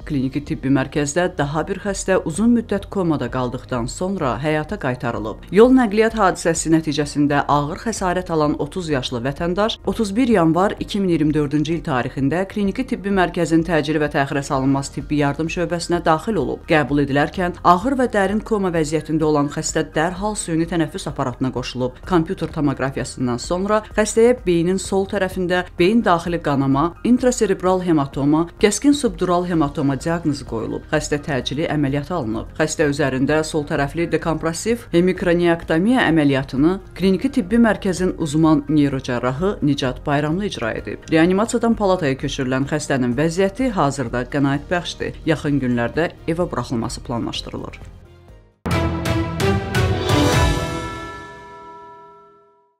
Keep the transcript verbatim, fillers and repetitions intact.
kliniki tibbi mərkəzdə daha bir xəstə uzun müddət komada qaldıqdan sonra həyata qaytarılıb. Yol nəqliyyat hadisəsi nəticəsində ağır xəsarət alan otuz yaşlı vətəndaş otuz bir yanvar iki min iyirmi dördüncü il tarixində kliniki tibbi mərkəzin təcili və təxirə salınmaz tibbi yardım şöbəsinə daxil olub. Qəbul edilərkən ağır və dərin koma vəziyyətində olan xəstə dərhal süni tənəffüs aparatına qoşulub. Kompüter tomoqrafiyasından sonra xəstəyə beynin sol tərəfində beyin daxili qanama, intraserebral hematoma, kəskin subdural hematoma diaqnozu qoyulub. Xəstə təcili əməliyyata alınıb. Xəstə üzərində sol tərəfli dekompressiv hemikraniotomiya əməliyyatını kliniki tibbi mərkəzin uzman neyrocərrahı Nicat Bayramlı icra edib. Reanimasiyadan palataya köçürülən xəstənin vəziyyəti hazırda qənaətbəxşdir. Yaxın günlərdə evə buraxılması planlaşdırılır.